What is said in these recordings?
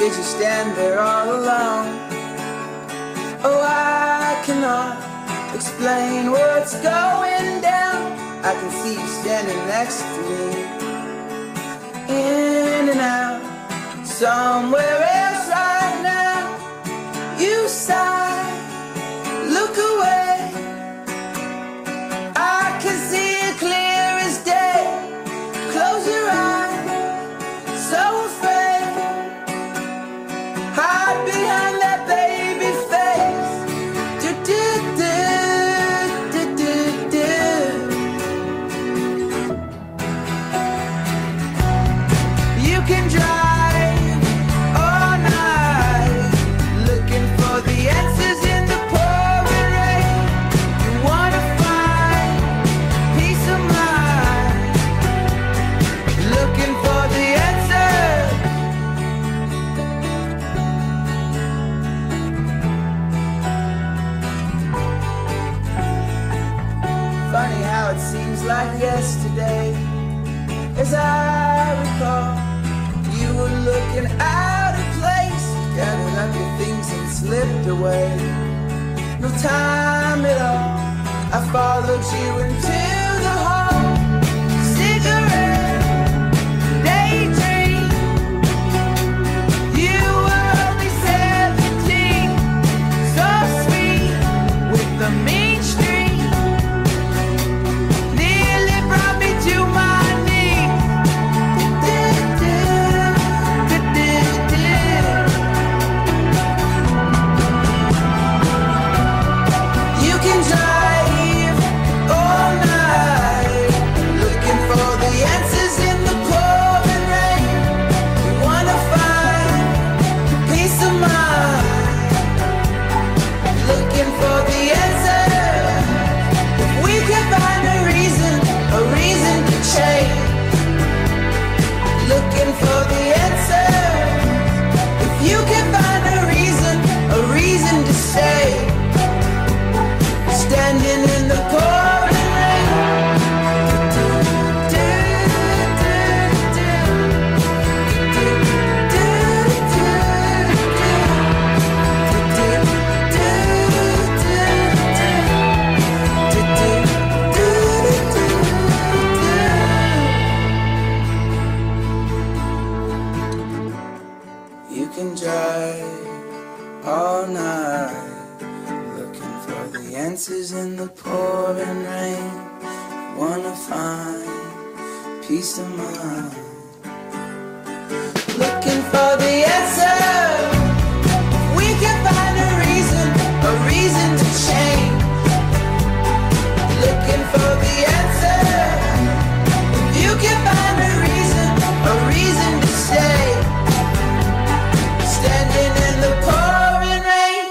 did you stand there all alone? Oh, I cannot explain what's going down. I can see you standing next to me, in and out, somewhere else right now. You sigh, look away. I can see it clear as day. Close your eyes, so afraid. Hide behind that baby face. Do do do do do do. You can drive all night, looking for the answers in the pouring rain. You wanna find peace of mind, looking for the answers. Funny how it seems like yesterday. As I recall, you were looking out of place, gathered up your things and slipped away. No time at all, I followed you into the hall. Cigarette, daydream. You were only 17, so sweet with the mean streak. Nearly brought me to my knees. You can drive all night, looking for the answers in the pouring rain. We wanna find peace of mind, looking for the answers. If we can find a reason to change, looking for the answers. If you can find a reason to stay, standing in the pouring rain. You can drive all night, looking for the answers in the pouring rain. Wanna find peace of mind, looking for the answer. We can find a reason to change, looking for the answer. If you can find a reason to stay, standing in the pouring rain.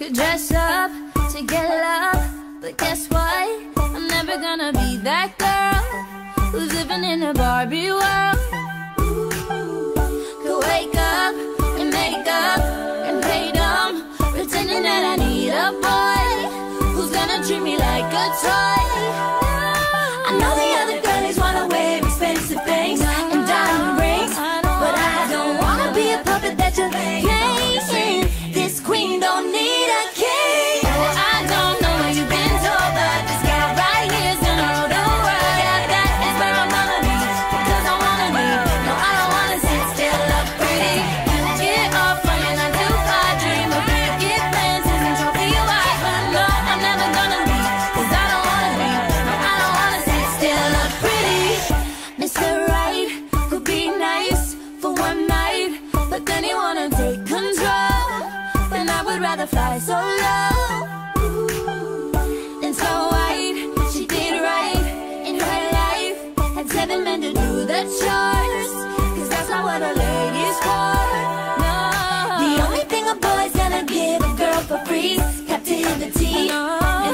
to dress up, to get love. But guess what? I'm never gonna be that girl who's living in a Barbie world. Could wake up and make up and play dumb, pretending that I need a boy who's gonna treat me like a toy. I know the other girlies wanna wear expensive things and diamond rings, but I don't wanna be a puppet that you're playing. This queen don't need a king. Oh, I don't know what you've been told, but this girl right here is gonna rule the world. Yeah, that is where I'm gonna be, because I wanna leave. No, I don't wanna sit still, look pretty. Get off on your 9 to 5 dream of big, get fences and trophy wife. But no, I'm never gonna leave, because I don't wanna leave. No, I don't wanna sit still, look pretty. Mr. Right could be nice for one night, but then he wanna take control. And I would rather fly so low than so white. She did right in her life, had 7 men to do the chores, cause that's not what a lady's for. No. The only thing a boy's gonna give a girl for free is captivity. No.